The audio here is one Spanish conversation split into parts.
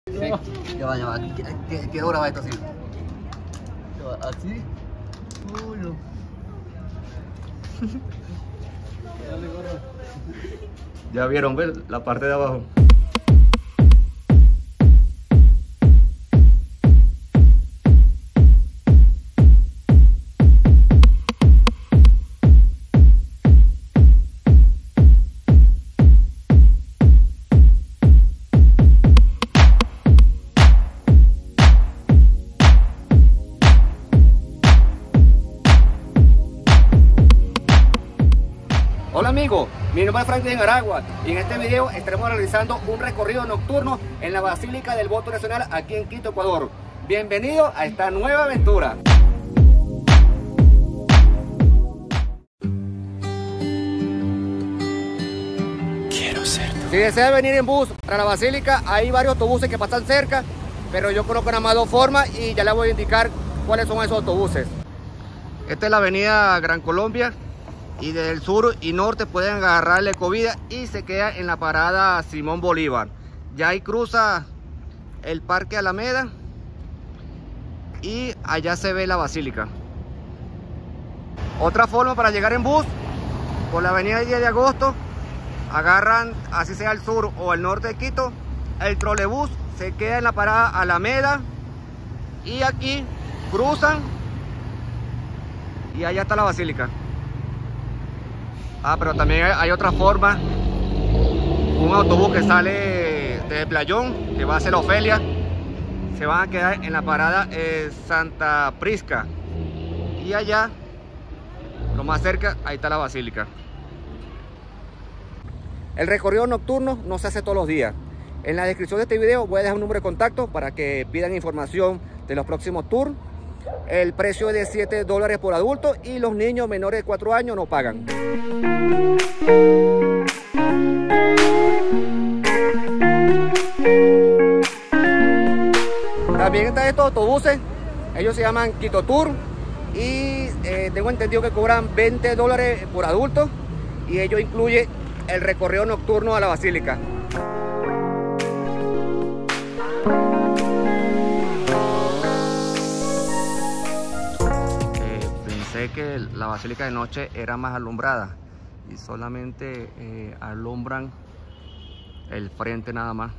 Sí. Ya va. Quiero grabar esto así. Ya va, así. Uy, no. Ya vieron, ¿ves? La parte de abajo. Hola amigos, mi nombre es Franklin Aragua y en este video estaremos realizando un recorrido nocturno en la Basílica del Voto Nacional aquí en Quito, Ecuador. Bienvenido a esta nueva aventura. Quiero ser tú. Si desea venir en bus para la Basílica, hay varios autobuses que pasan cerca, pero yo conozco nada más dos formas y ya les voy a indicar cuáles son esos autobuses. Esta es la avenida Gran Colombia. Y desde el sur y norte pueden agarrar el Ecovida y se queda en la parada Simón Bolívar. Ya ahí cruza el Parque Alameda y allá se ve la Basílica. Otra forma para llegar en bus, por la avenida 10 de agosto, agarran, así sea el sur o el norte de Quito, el trolebús se queda en la parada Alameda y aquí cruzan y allá está la Basílica. Pero también hay otra forma, un autobús que sale desde Playón, que va hacia la Ofelia, se van a quedar en la parada Santa Prisca y allá, lo más cerca, ahí está la Basílica. El recorrido nocturno no se hace todos los días. En la descripción de este video voy a dejar un número de contacto para que pidan información de los próximos tours. El precio es de $7 por adulto y los niños menores de 4 años no pagan. También están estos autobuses, ellos se llaman Quito Tour y tengo entendido que cobran $20 por adulto y ellos incluyen el recorrido nocturno a la Basílica. Pensé que la Basílica de noche era más alumbrada y solamente alumbran el frente nada más.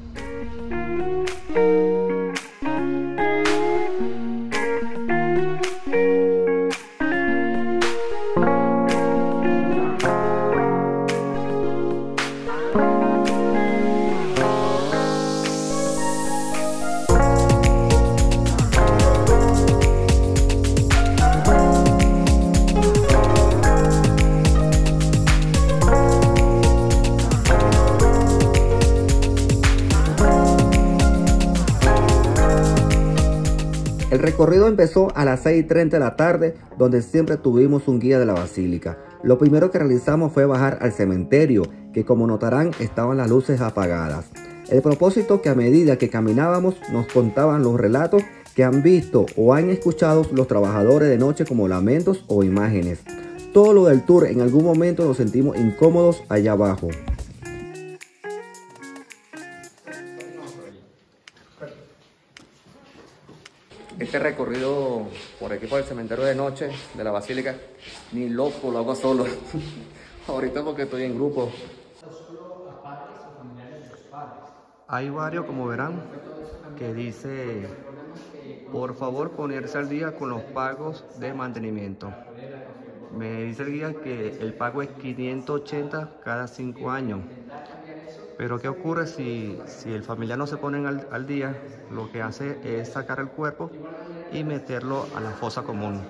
El recorrido empezó a las 6:30 de la tarde, donde siempre tuvimos un guía de la Basílica. Lo primero que realizamos fue bajar al cementerio, que como notarán estaban las luces apagadas. El propósito que a medida que caminábamos nos contaban los relatos que han visto o han escuchado los trabajadores de noche como lamentos o imágenes. Todo lo del tour en algún momento nos sentimos incómodos allá abajo. Este recorrido por aquí por el cementerio de noche de la Basílica, ni loco, lo hago solo. Ahorita porque estoy en grupo. Hay varios, como verán, que dice, por favor ponerse al día con los pagos de mantenimiento. Me dice el guía que el pago es 580 cada 5 años. Pero ¿qué ocurre si el familiar no se pone al día? Lo que hace es sacar el cuerpo y meterlo a la fosa común.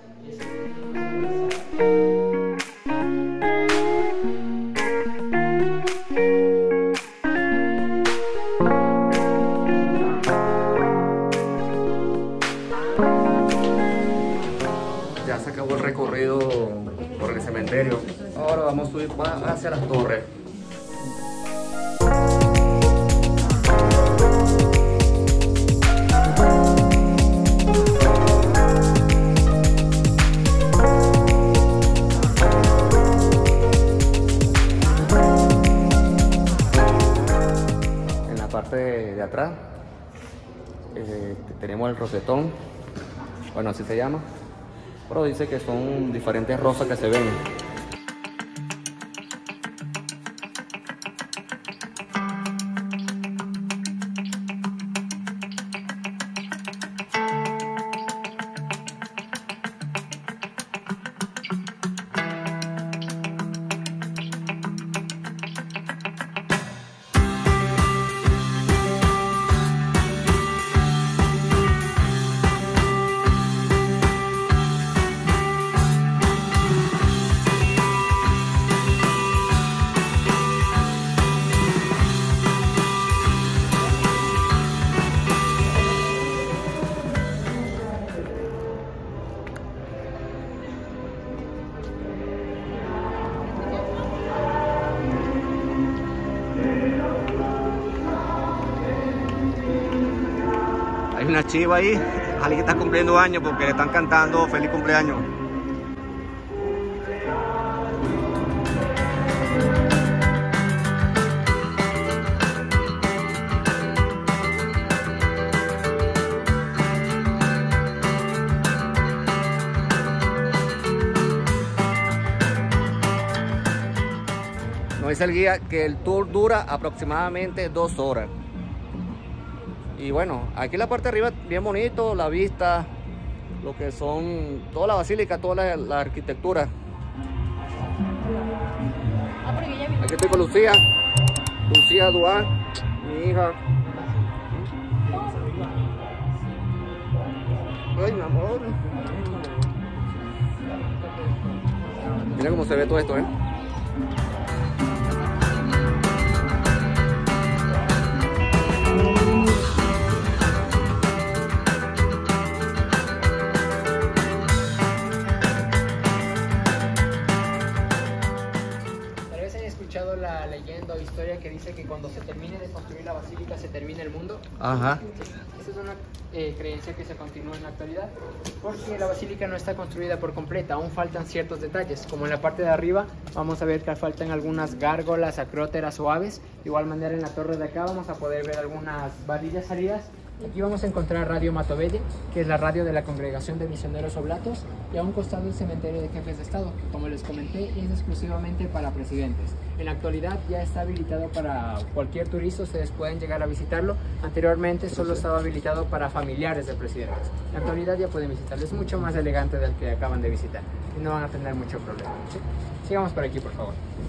Ya se acabó el recorrido por el cementerio. Ahora vamos a subir hacia las torres. parte de atrás Tenemos el rosetón, bueno, así se llama, pero dice que son diferentes rosas que se ven. Hay una chiva ahí, alguien que está cumpliendo años porque le están cantando feliz cumpleaños. Nos dice el guía que el tour dura aproximadamente 2 horas. Y bueno, aquí en la parte de arriba bien bonito, la vista, lo que son toda la basílica, toda la arquitectura. Aquí estoy con Lucía Duarte, mi hija. Ay, mi amor. Mira cómo se ve todo esto, La leyenda o historia que dice que cuando se termine de construir la basílica se termina el mundo. Ajá. Esa es una creencia que se continúa en la actualidad, porque la basílica no está construida por completa, aún faltan ciertos detalles, como en la parte de arriba vamos a ver que faltan algunas gárgolas, acróteras o aves. De igual manera en la torre de acá vamos a poder ver algunas varillas salidas. Aquí vamos a encontrar Radio Matovelle, que es la radio de la Congregación de Misioneros Oblatos, y a un costado el cementerio de jefes de Estado, que como les comenté es exclusivamente para presidentes. En la actualidad ya está habilitado para cualquier turista, ustedes pueden llegar a visitarlo. Anteriormente solo estaba habilitado para familiares de presidentes. En la actualidad ya pueden visitarlo, es mucho más elegante del que acaban de visitar y no van a tener mucho problema. ¿Sí? Sigamos por aquí, por favor.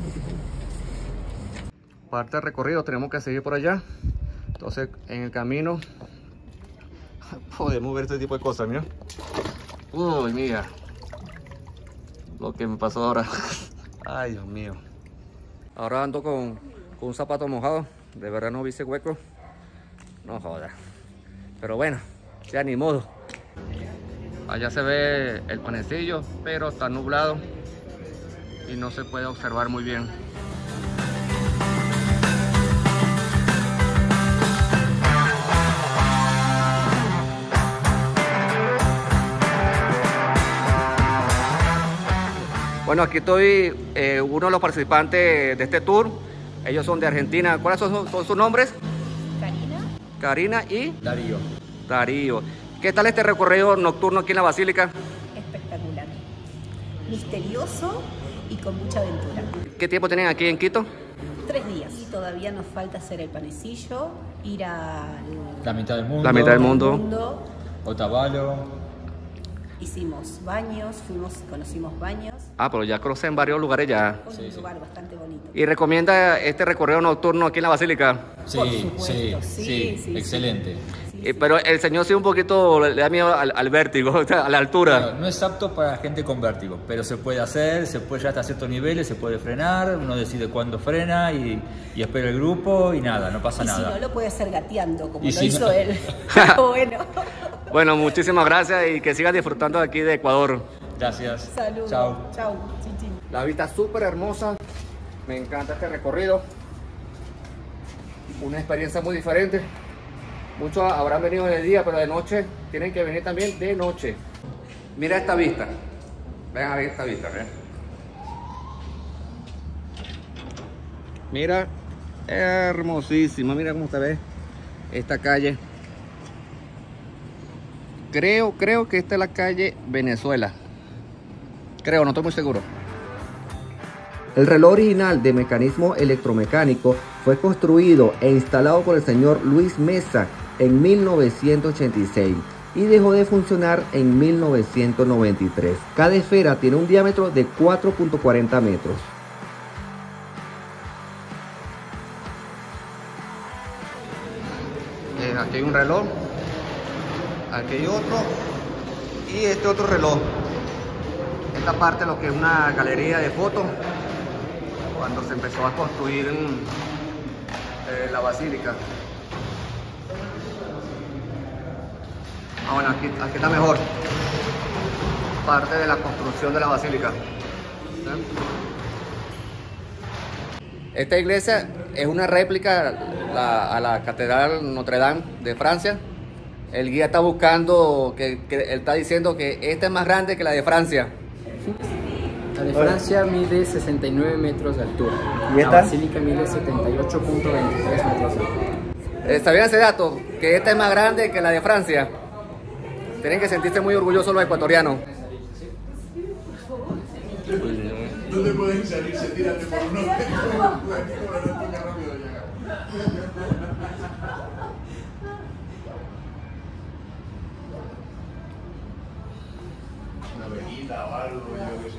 Parte del recorrido, tenemos que seguir por allá. Entonces en el camino podemos ver este tipo de cosas, mira. Uy, mira lo que me pasó ahora. Ay, Dios mío. Ahora ando con un zapato mojado. De verdad no vi ese hueco. No joda. Pero bueno, ya ni modo. Allá se ve el panecillo, pero está nublado y no se puede observar muy bien. Bueno, aquí estoy, uno de los participantes de este tour. Ellos son de Argentina. ¿Cuáles son sus nombres? Karina y Darío. ¿Qué tal este recorrido nocturno aquí en la Basílica? Espectacular, misterioso y con mucha aventura. ¿Qué tiempo tienen aquí en Quito? 3 días y todavía nos falta hacer el panecillo, ir a la mitad del mundo. La mitad del mundo. Otavalo. Hicimos baños, conocimos baños. Ah, pero ya crucé en varios lugares ya. Un lugar bastante bonito. ¿Y recomienda este recorrido nocturno aquí en la Basílica? Sí, excelente. Pero el señor sí un poquito le da miedo al vértigo, a la altura. Claro, no es apto para gente con vértigo, pero se puede hacer, se puede ya hasta ciertos niveles, se puede frenar, uno decide cuándo frena y espera el grupo y nada, no pasa nada. Si no, lo puede hacer gateando, como y lo si hizo no... él. Bueno. Bueno, muchísimas gracias y que sigas disfrutando aquí de Ecuador. Gracias. Saludos. Chao. Chao. Chin. La vista súper hermosa. Me encanta este recorrido. Una experiencia muy diferente. Muchos habrán venido de día, pero de noche tienen que venir también de noche. Mira esta vista. Vean a ver esta vista. ¿Ven? Mira, hermosísima. Mira cómo se ve esta calle. Creo que esta es la calle Venezuela. Creo, no estoy muy seguro. El reloj original de mecanismo electromecánico fue construido e instalado por el señor Luis Mesa en 1986 y dejó de funcionar en 1993. Cada esfera tiene un diámetro de 4.40 metros. Aquí hay un reloj, aquí hay otro y este otro reloj. Esta parte lo que es una galería de fotos cuando se empezó a construir la basílica. Bueno, aquí está mejor. Parte de la construcción de la basílica. Esta iglesia es una réplica a la Catedral Notre Dame de Francia. El guía está buscando, él está diciendo que esta es más grande que la de Francia. La de Francia mide 69 metros de altura. ¿Y esta? La basílica mide 78.23 metros de altura. ¿Sabían ese dato? Que esta es más grande que la de Francia. Tienen que sentirse muy orgullosos los ecuatorianos. No te pueden salir, se tírate por uno. Una veguita o algo, yo qué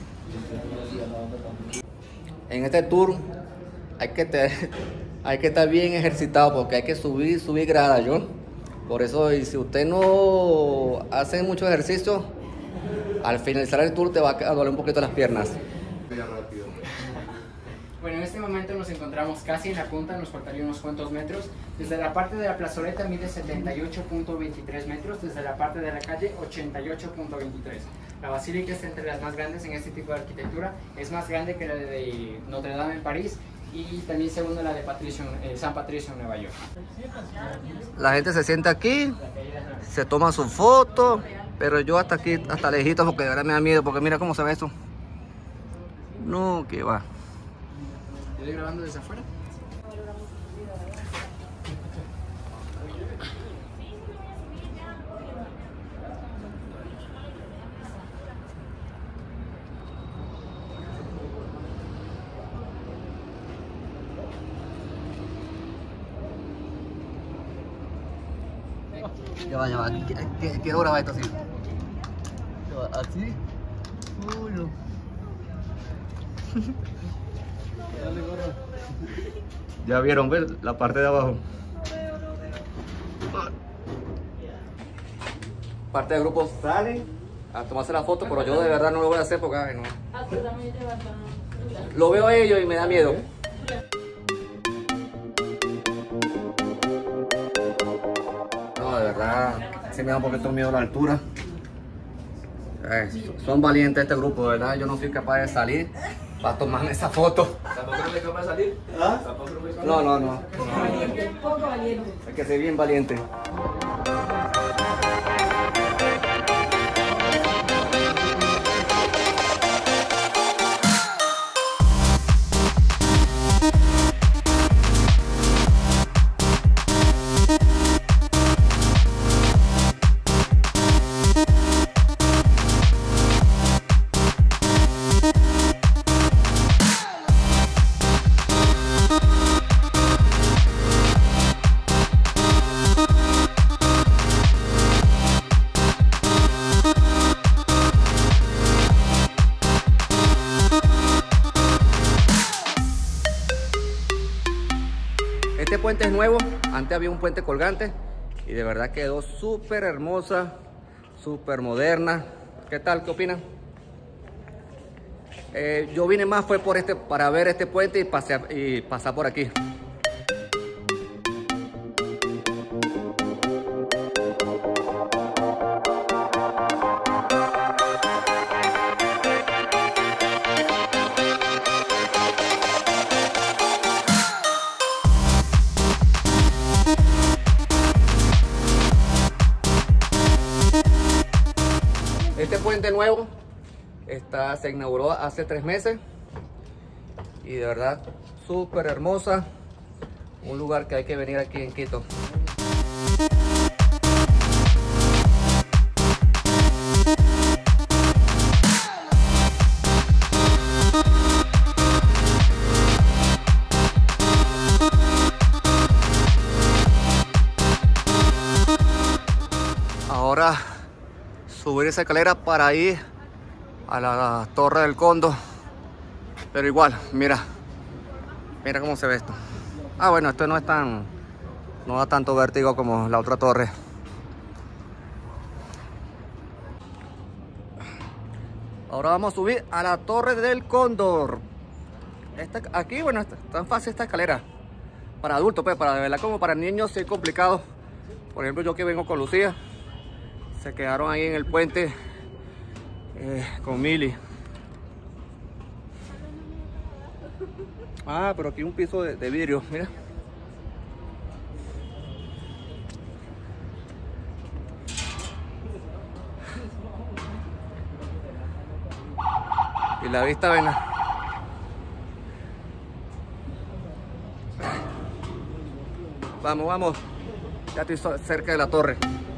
sé. En este tour hay que estar bien ejercitado porque hay que subir gradas, ¿yo? Por eso, y si usted no hace mucho ejercicio, al finalizar el tour te va a doler un poquito las piernas. Bueno, en este momento nos encontramos casi en la punta, nos faltaría unos cuantos metros. Desde la parte de la plazoleta mide 78.23 metros, desde la parte de la calle 88.23. La basílica es entre las más grandes en este tipo de arquitectura, es más grande que la de Notre Dame en París y también segunda la de San Patricio en Nueva York. La gente se sienta aquí, se toma su foto, pero yo hasta aquí, hasta lejitos, porque de verdad me da miedo, porque mira cómo se ve eso. No, que va. ¿Estoy grabando desde afuera? Ya va. Quiero grabar esto así. Ya va, así. Uy, no. Ya vieron, ¿ves? La parte de abajo. Parte del grupo sale a tomarse la foto, pero yo de verdad no lo voy a hacer porque ay, no. Lo veo a ellos y me da miedo. No, de verdad, sí me da un poquito miedo la altura. Son valientes este grupo, de verdad. Yo no soy capaz de salir para tomarme esa foto. ¿Tampoco eres capaz de salir? ¿Ah? ¿Tampoco eres capaz? No. Poco valiente. Hay que ser bien valiente. Este puente es nuevo, antes había un puente colgante y de verdad quedó súper hermosa, súper moderna. ¿Qué tal? ¿Qué opinan? Yo vine más fue para ver este puente y pasar por aquí. Este puente nuevo se inauguró hace 3 meses y de verdad súper hermosa, un lugar que hay que venir aquí en Quito. ahora subir esa escalera para ir a la Torre del Cóndor. Pero igual, mira cómo se ve esto. Ah, bueno, esto no da tanto vértigo como la otra torre. Ahora vamos a subir a la Torre del Cóndor. Aquí, bueno, es tan fácil esta escalera. Para adultos, pues, para de verdad, como para niños sí es complicado. Por ejemplo, yo que vengo con Lucía, se quedaron ahí en el puente con Mili. Ah, pero aquí un piso de vidrio, mira. Y la vista, ven. Vamos. Ya estoy cerca de la torre.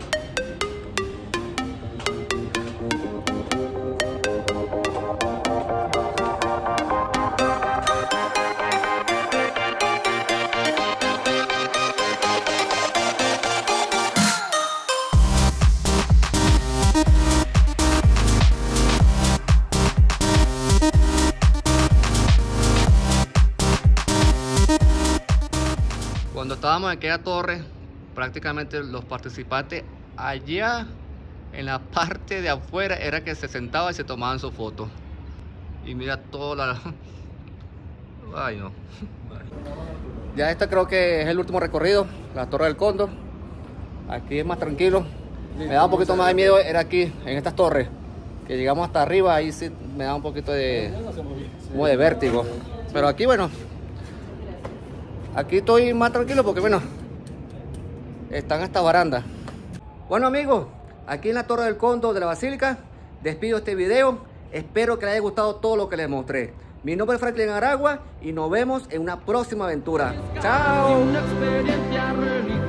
Cuando estábamos en aquella torre, prácticamente los participantes allá en la parte de afuera era que se sentaban y se tomaban su foto. Y mira toda la... Ay, no. Ya este creo que es el último recorrido, la Torre del Cóndor. Aquí es más tranquilo. Me da un poquito más de miedo, era aquí, en estas torres. Que llegamos hasta arriba, ahí sí me da un poquito como de vértigo. Pero aquí, bueno, aquí estoy más tranquilo porque, bueno, están estas barandas. Bueno, amigos, aquí en la Torre del Cóndor de la Basílica, despido este video. Espero que les haya gustado todo lo que les mostré. Mi nombre es Franklin Aragua y nos vemos en una próxima aventura. ¡Chao!